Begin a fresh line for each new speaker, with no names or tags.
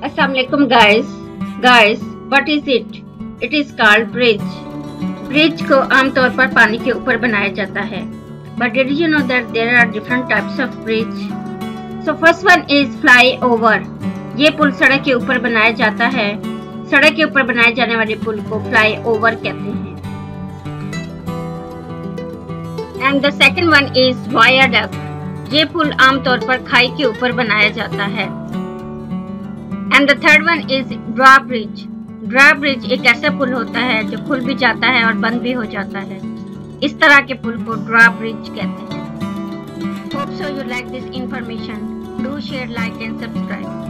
Assalamualaikum guys, what is it? It is called bridge. Bridge को आमतौर पर पानी के ऊपर बनाया जाता है. But did you know that there are different types of bridge? So first one is flyover. ये पुल सड़क के ऊपर बनाया जाता है. सड़क के ऊपर बनाए जाने वाले पुल को flyover कहते हैं. And the second one is viaduct. ये पुल आमतौर पर खाई के ऊपर बनाया जाता है. And the third one is drawbridge. Drawbridge एक ऐसा पुल होता है जो खुल भी जाता है और बंद भी हो जाता है. इस तरह के पुल को ड्रॉब्रिज कहते हैं. Hope so you like this information. Do share, like and subscribe.